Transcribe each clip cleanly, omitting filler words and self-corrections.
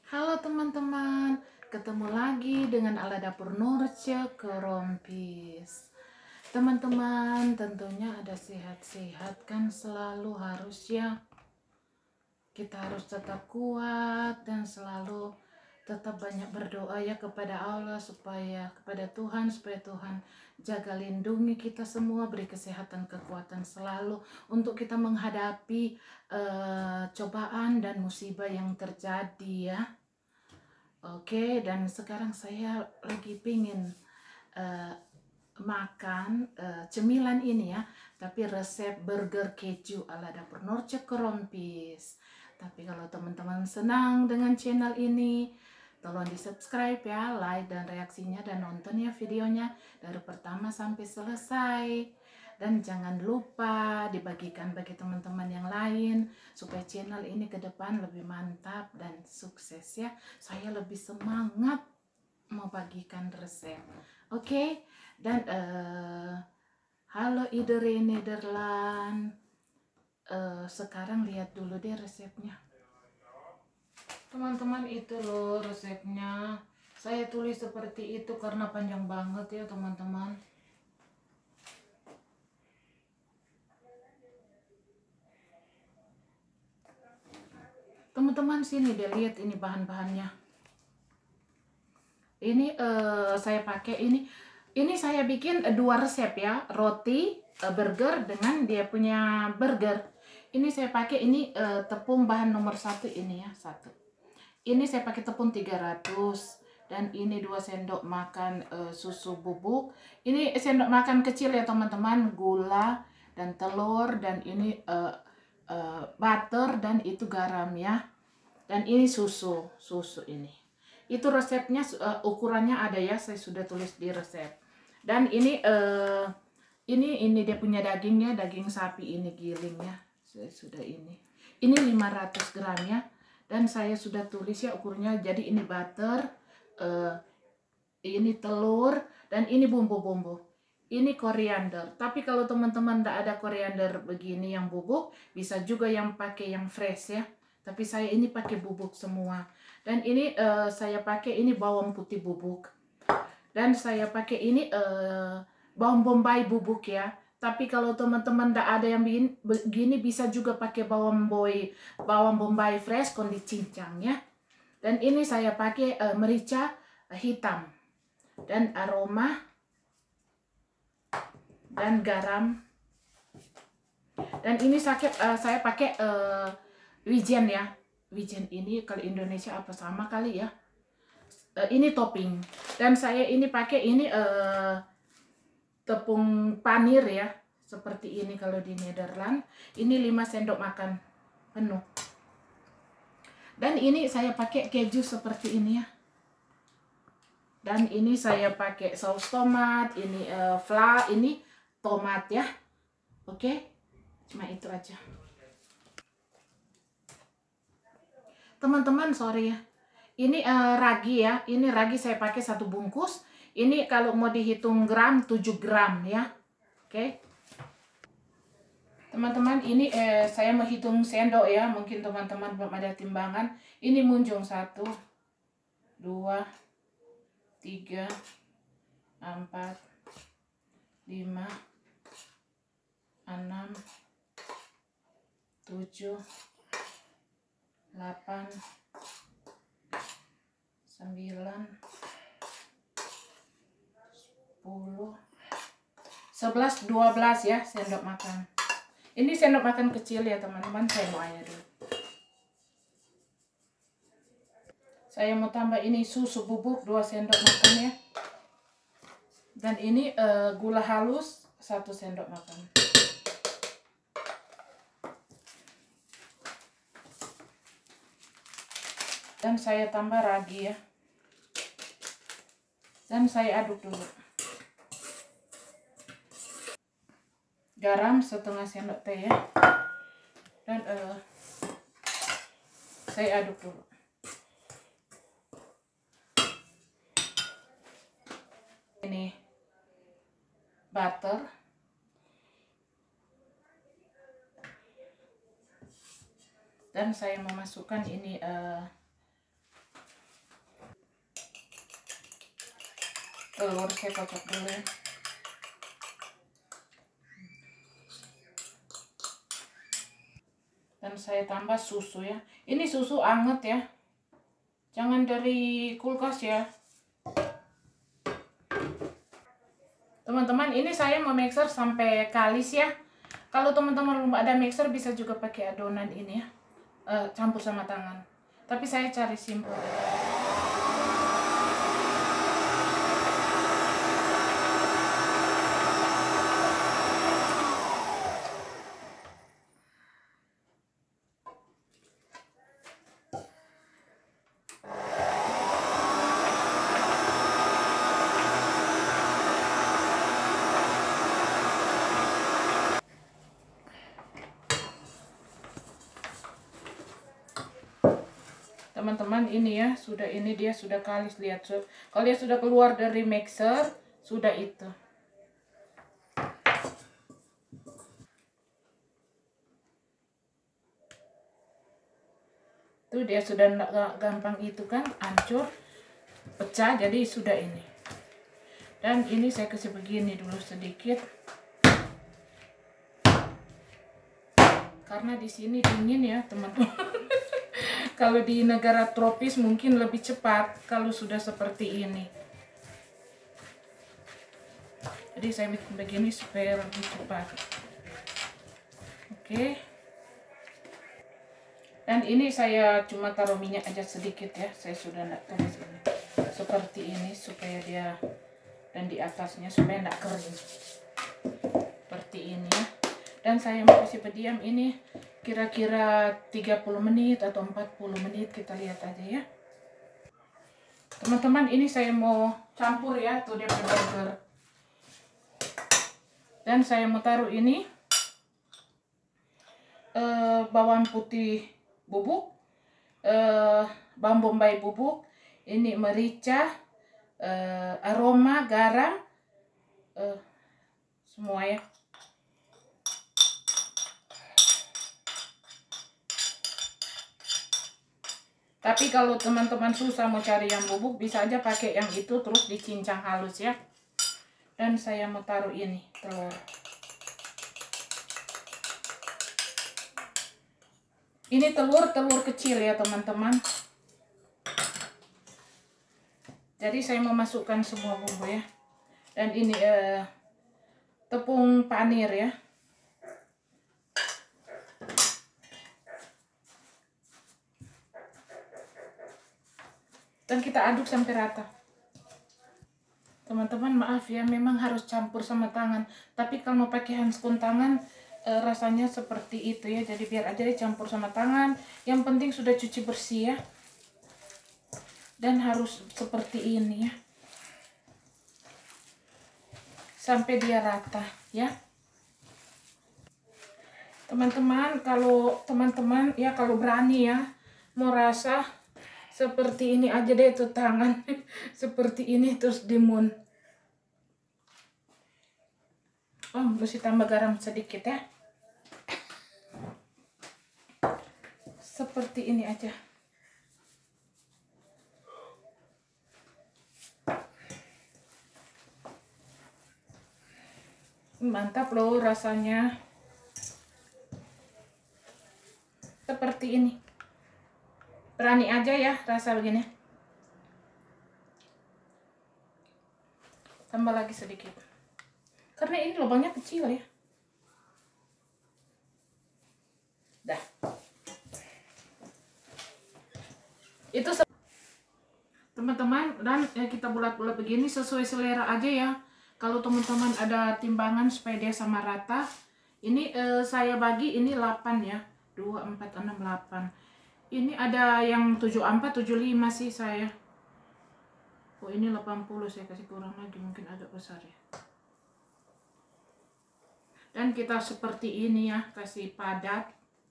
Halo teman-teman, ketemu lagi dengan Ala Dapur Nurce Kerompis. Teman-teman, tentunya ada sehat-sehat kan selalu harus ya. Kita harus tetap kuat dan selalu tetap banyak berdoa ya kepada Allah kepada Tuhan supaya Tuhan jaga lindungi kita semua, beri kesehatan kekuatan selalu untuk kita menghadapi cobaan dan musibah yang terjadi ya. Oke, dan sekarang saya lagi pingin makan cemilan ini ya, tapi resep burger keju ala Dapur Nurce Kerompis. Tapi kalau teman-teman senang dengan channel ini, tolong di subscribe ya, like dan reaksinya, dan nonton ya videonya dari pertama sampai selesai. Dan jangan lupa dibagikan bagi teman-teman yang lain supaya channel ini ke depan lebih mantap dan sukses ya. Saya lebih semangat mau bagikan resep. Oke? Dan halo iedereen Nederland. Sekarang lihat dulu deh resepnya. Teman-teman, itu loh resepnya. Saya tulis seperti itu karena panjang banget ya teman-teman. Teman-teman sini deh, lihat ini bahan-bahannya. Ini saya pakai ini saya bikin dua resep ya, roti burger dengan dia punya burger. Ini saya pakai ini tepung bahan nomor 1 ini ya, 1. Ini saya pakai tepung 300 dan ini 2 sendok makan susu bubuk. Ini sendok makan kecil ya teman-teman, gula dan telur, dan ini butter, dan itu garam ya. Dan ini susu ini. Itu resepnya ukurannya ada ya, saya sudah tulis di resep. Dan ini dia punya dagingnya, daging sapi ini giling ya. Saya sudah ini. Ini 500 gram ya. Dan saya sudah tulis ya ukurnya. Jadi ini butter, ini telur, dan ini bumbu-bumbu. Ini koriander. Tapi kalau teman-teman tidak ada koriander begini yang bubuk, bisa juga yang pakai yang fresh ya. Tapi saya ini pakai bubuk semua. Dan ini saya pakai ini bawang putih bubuk. Dan saya pakai ini bawang bombay bubuk ya. Tapi kalau teman-teman tidak ada yang begini, bisa juga pakai bawang bombay fresh kon dicincang ya. Dan ini saya pakai merica hitam dan aroma dan garam. Dan ini saya pakai wijen ya. Wijen ini kalau Indonesia apa sama kali ya. Ini topping. Dan saya ini pakai ini tepung panir ya. Seperti ini kalau di Nederland. Ini 5 sendok makan penuh. Dan ini saya pakai keju seperti ini ya. Dan ini saya pakai saus tomat, ini ini tomat ya. Oke, cuma itu aja. Teman-teman, sorry ya. Ini ragi ya. Ini ragi saya pakai 1 bungkus. Ini kalau mau dihitung gram 7 gram ya. Oke. Teman-teman, ini saya menghitung sendok ya. Mungkin teman-teman belum ada timbangan. Ini munjung 1, 2, 3, 4, 5, 6, 7, 8, 9, 10, 11, 12 ya sendok makan. Ini sendok makan kecil ya teman-teman. Saya mau air dulu. Saya mau tambah ini susu bubuk 2 sendok makan ya. Dan ini gula halus 1 sendok makan. Dan saya tambah ragi ya. Dan saya aduk dulu. Garam 1/2 sendok teh ya. Dan saya aduk dulu. Ini butter. Dan saya memasukkan ini Telur saya kocok dulu ya. Dan saya tambah susu ya. Ini susu anget ya. Jangan dari kulkas ya. Teman-teman, ini saya mau mixer sampai kalis ya. Kalau teman-teman belum ada mixer bisa juga pakai adonan ini ya. Campur sama tangan. Tapi saya cari simpel. Teman-teman, ini ya, dia sudah kalis, lihat. Kalau dia sudah keluar dari mixer, sudah itu. Tuh dia sudah gampang itu kan, hancur, pecah, jadi sudah ini. Dan ini saya kasih begini dulu sedikit. Karena di sini dingin ya, teman-teman. Kalau di negara tropis mungkin lebih cepat kalau sudah seperti ini. Jadi saya bikin begini supaya lebih cepat. Oke. Dan ini saya cuma taruh minyak aja sedikit ya. Saya sudah tidak tulis ini. Seperti ini supaya dia, dan di atasnya supaya tidak kering. Seperti ini ya. Dan saya mau kasih berdiam ini kira-kira 30 menit atau 40 menit, kita lihat aja ya. Teman-teman, ini saya mau campur ya, tuh dia burger. Dan saya mau taruh ini bawang putih bubuk, bawang bombay bubuk, ini merica, aroma, garam, semua ya. Tapi kalau teman-teman susah mau cari yang bubuk, bisa aja pakai yang itu terus dicincang halus ya. Dan saya mau taruh ini telur. Ini telur kecil ya teman-teman. Jadi saya mau masukkan semua bumbu ya. Dan ini tepung panir ya. Dan kita aduk sampai rata. Teman-teman, maaf ya, memang harus campur sama tangan. Tapi kalau mau pakai handscoon tangan, rasanya seperti itu ya. Jadi biar aja dicampur sama tangan. Yang penting sudah cuci bersih ya. Dan harus seperti ini ya. Sampai dia rata ya. Teman-teman, kalau teman-teman ya kalau berani ya, mau rasa seperti ini aja deh tuh tangan. Seperti ini terus dimun. Oh, mesti tambah garam sedikit ya. Seperti ini aja. Mantap loh rasanya. Seperti ini. Berani aja ya rasa begini. Tambah lagi sedikit. Karena ini lubangnya kecil ya. Dah. Itu teman-teman, dan ya kita bulat-bulat begini sesuai selera aja ya. Kalau teman-teman ada timbangan supaya dia sama rata. Ini saya bagi ini 8 ya. 2, 4, 6, 8. Ini ada yang 74, 75 sih saya. Oh, ini 80, saya kasih kurang lagi, mungkin agak besar ya. Dan kita seperti ini ya, kasih padat.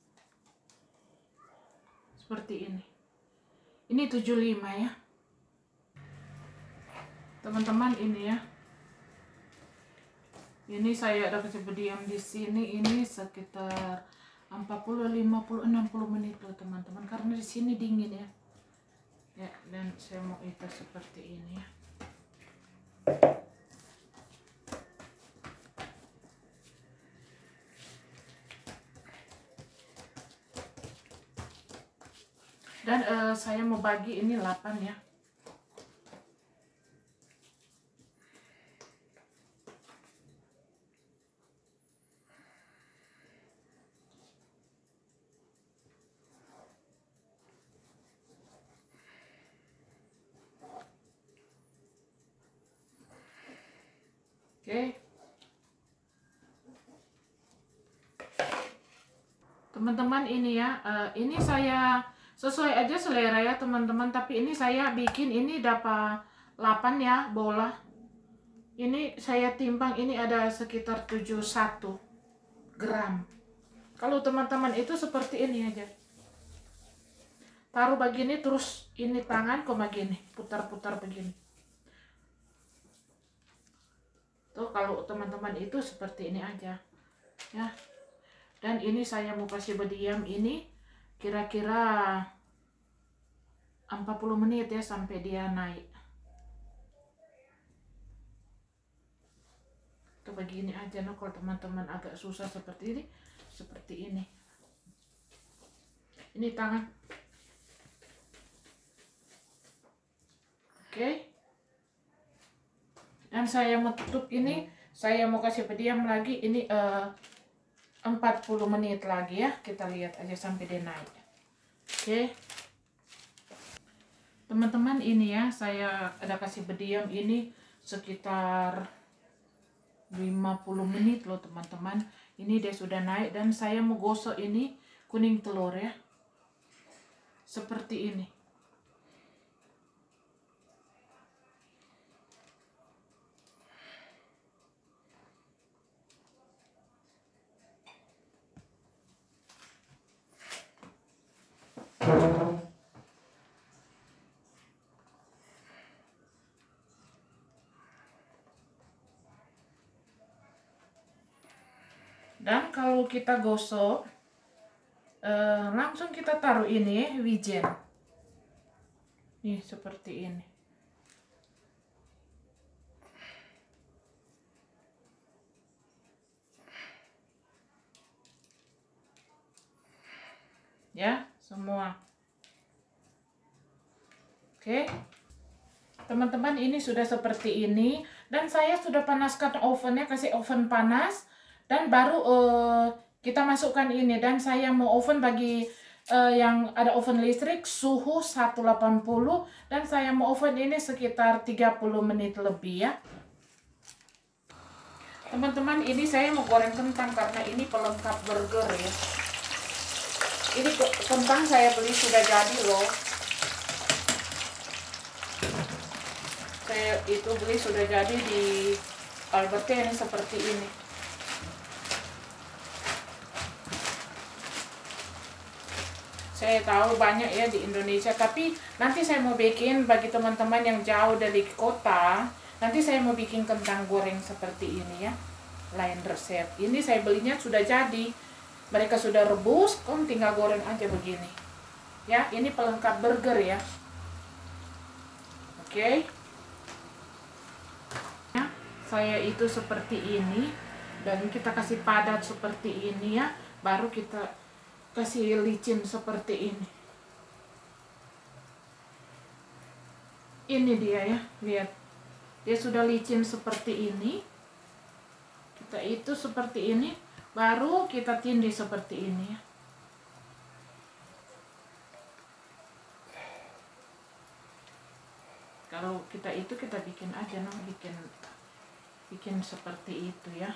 Seperti ini. Ini 75 ya. Teman-teman, ini ya. Ini saya ada kasih berdiam di sini ini sekitar 40, 50, 60 menit loh teman-teman, karena di sini dingin ya. Ya, dan saya mau itu seperti ini ya. saya mau bagi ini 8 ya. Oke. Teman-teman ini ya, ini saya sesuai aja selera ya teman-teman, tapi ini saya bikin ini dapat 8 ya bola. Ini saya timbang, ini ada sekitar 71 gram. Kalau teman-teman itu seperti ini aja. Taruh begini terus ini tangan kok begini, putar-putar begini. Tuh kalau teman-teman itu seperti ini aja ya. Dan ini saya mau kasih berdiam ini kira-kira 40 menit ya sampai dia naik. Tuh begini aja no, kalau teman-teman agak susah seperti ini. Ini tangan. Oke. Dan saya mau tutup ini, saya mau kasih berdiam lagi ini 40 menit lagi ya. Kita lihat aja sampai dia naik. Oke. Teman-teman ini ya, saya ada kasih berdiam ini sekitar 50 menit loh teman-teman. Ini dia sudah naik dan saya mau gosok ini kuning telur ya. Seperti ini. Dan kalau kita gosok, langsung kita taruh ini wijen. Nih seperti ini. Ya, semua. Oke. Teman-teman ini sudah seperti ini. Dan saya sudah panaskan ovennya, kasih oven panas. Dan baru kita masukkan ini. Dan saya mau oven bagi yang ada oven listrik suhu 180. Dan saya mau oven ini sekitar 30 menit lebih ya. Teman-teman ini saya mau goreng kentang karena ini pelengkap burger ya. Ini kentang saya beli sudah jadi loh. Saya itu beli sudah jadi di Albertine seperti ini. Saya tahu banyak ya di Indonesia, tapi nanti saya mau bikin bagi teman-teman yang jauh dari kota. Nanti saya mau bikin kentang goreng seperti ini ya. Lain resep. Ini saya belinya sudah jadi. Mereka sudah rebus, kamu tinggal goreng aja begini. Ya, ini pelengkap burger ya. Oke. Ya, saya itu seperti ini dan kita kasih padat seperti ini ya. Baru kita kasih licin seperti ini. Ini dia ya, lihat. Dia sudah licin seperti ini. Kita itu seperti ini, baru kita tindih seperti ini ya. Kalau kita itu kita bikin aja noh, bikin seperti itu ya.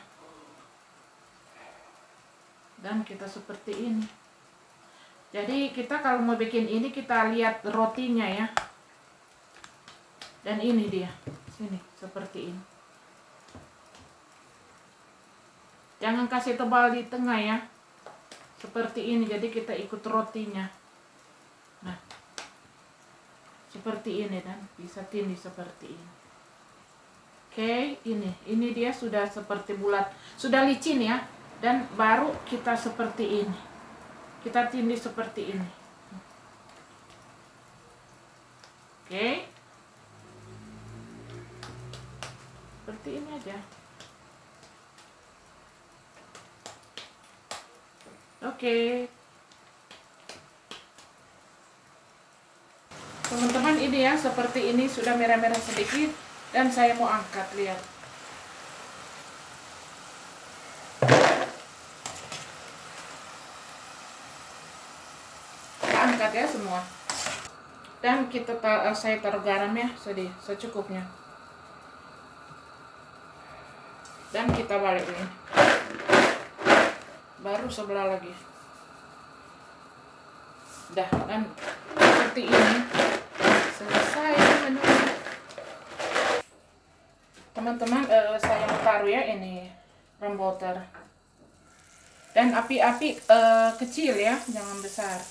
Dan kita seperti ini. Jadi kita kalau mau bikin ini kita lihat rotinya ya. Dan ini dia. Sini seperti ini. Jangan kasih tebal di tengah ya. Seperti ini. Jadi kita ikut rotinya. Nah. Seperti ini dan bisa tindih seperti ini. Oke, ini dia sudah seperti bulat. Sudah licin ya. Dan baru kita seperti ini. Kita tindih seperti ini. Oke. Seperti ini aja. Oke. Teman-teman, ini ya, seperti ini sudah merah-merah sedikit dan saya mau angkat, lihat. Angkat ya semua. Dan saya taruh garam ya, secukupnya. Dan kita balik ini. Baru sebelah lagi. Dah, dan seperti ini selesai menunya. Teman-teman, saya mau taruh ya ini rembuter. Dan api kecil ya, jangan besar.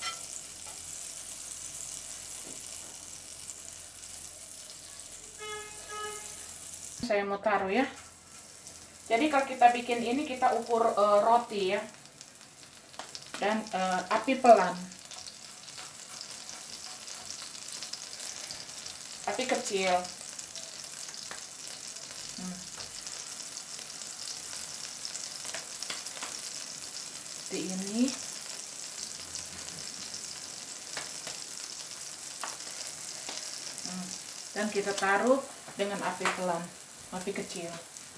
Saya mau taruh ya. Jadi kalau kita bikin ini, kita ukur roti ya. Dan api pelan. Api kecil. Seperti ini. Dan kita taruh dengan api pelan, api kecil.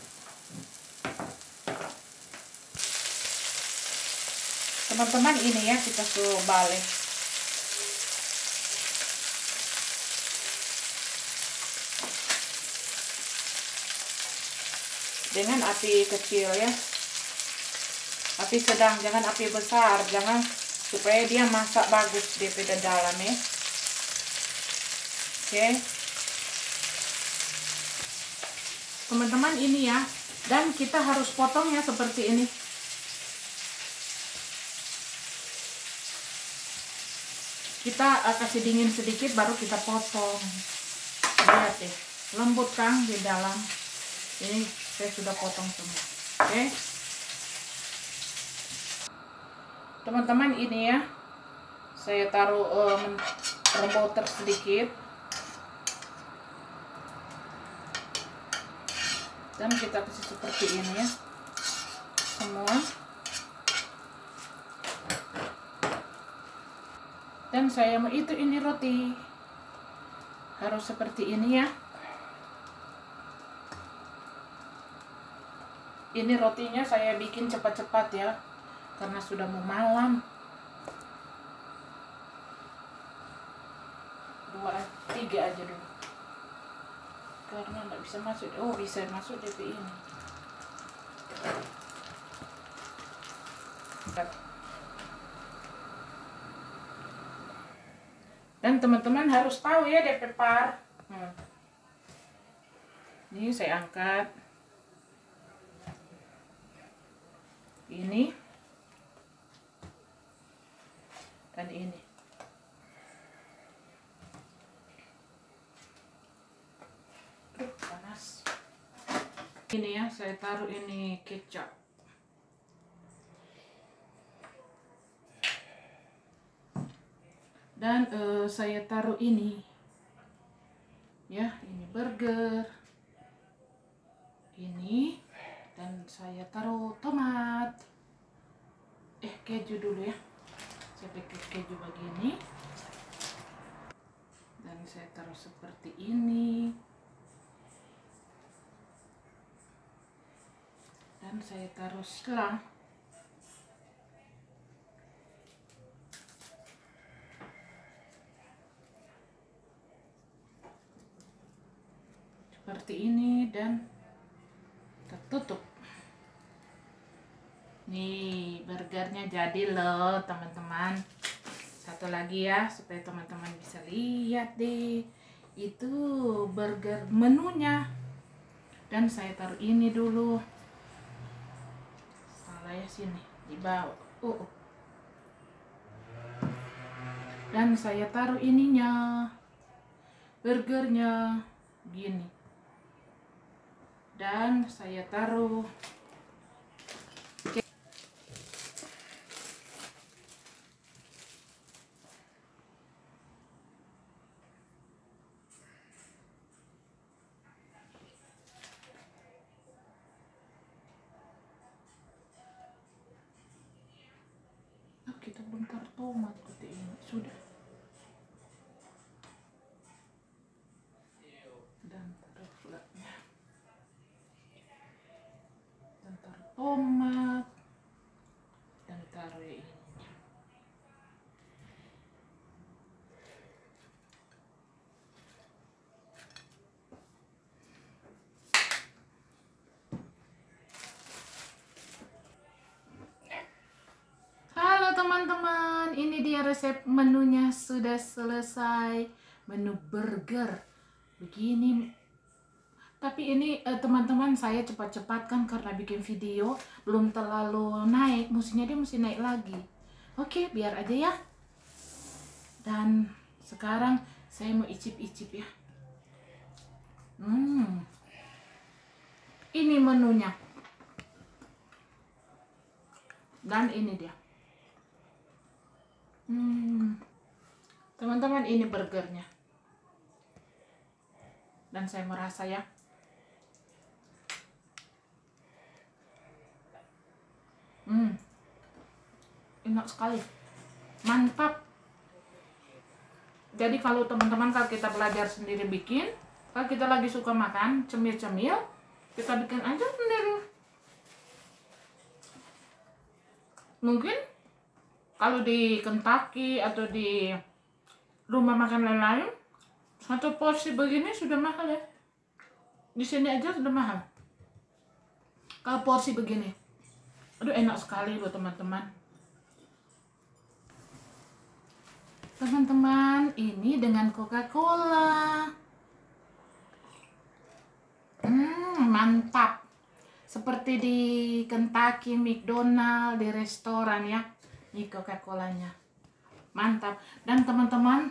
Teman-teman, ini ya, kita suruh balik. Dengan api kecil ya, api sedang, jangan api besar, jangan, supaya dia masak bagus di dalam ya. Oke, teman-teman, ini ya, dan kita harus potongnya seperti ini. Kita kasih dingin sedikit baru kita potong. Lihat deh, lembut kan di dalam. Ini saya sudah potong semua. Oke. Teman-teman, ini ya, saya taruh rembuter sedikit. Dan kita kasih seperti ini ya, semua. Dan saya mau ini roti. Harus seperti ini ya. Ini rotinya saya bikin cepat-cepat ya, karena sudah mau malam. 2, 3 aja dulu. Karena nggak bisa masuk. Oh, bisa masuk DP ini. Dan teman-teman harus tahu ya DP par. Ini saya angkat. Ini. Dan ini. Panas. Ini ya, saya taruh ini kecap. Dan saya taruh ini. Ya, ini burger. Ini. Dan saya taruh tomat. Keju dulu ya. Saya pakai keju begini. Dan saya taruh seperti ini. Dan saya taruh selang. Seperti ini dan tertutup. Nih, burgernya jadi loh, teman-teman. Satu lagi ya, supaya teman-teman bisa lihat deh. Itu burger menunya. Dan saya taruh ini dulu. Salah ya, sini di bawah. Dan saya taruh ininya, burgernya gini. Dan saya taruh kita bongkar tomat ini sudah. akhirnya resep menunya sudah selesai. Menu burger begini. Tapi ini teman-teman, saya cepat-cepat kan karena bikin video belum terlalu naik, mestinya dia mesti naik lagi. Oke, biar aja ya. Dan sekarang saya mau icip-icip ya. Ini menunya. Dan ini dia. Teman-teman, ini burgernya. Dan saya merasa ya. Enak sekali. Mantap. Jadi kalau teman-teman, kalau kita belajar sendiri bikin, kalau kita lagi suka makan cemil-cemil, kita bikin aja sendiri. Mungkin kalau di Kentucky atau di rumah makan lain-lain, satu porsi begini sudah mahal ya. Di sini aja sudah mahal. Kalau porsi begini, aduh enak sekali loh teman-teman. Teman-teman, ini dengan Coca-Cola. Mantap. Seperti di Kentucky, McDonald, di restoran ya. Ini Coca-Colanya. Mantap. Dan teman-teman,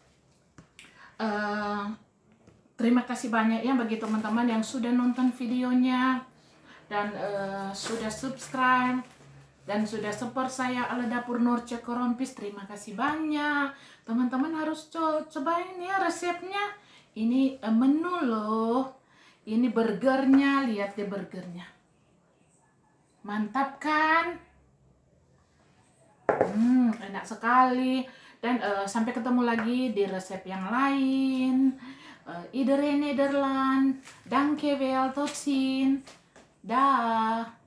terima kasih banyak ya bagi teman-teman yang sudah nonton videonya dan sudah subscribe dan sudah support saya ala Dapur Nur Cekorompis. Terima kasih banyak. Teman-teman harus cobain ya resepnya. Ini menu loh. Ini burgernya, lihat deh burgernya. Mantap kan? Enak sekali. Dan sampai ketemu lagi di resep yang lain. Iedereen Nederland. Dankjewel, tot ziens. Dah.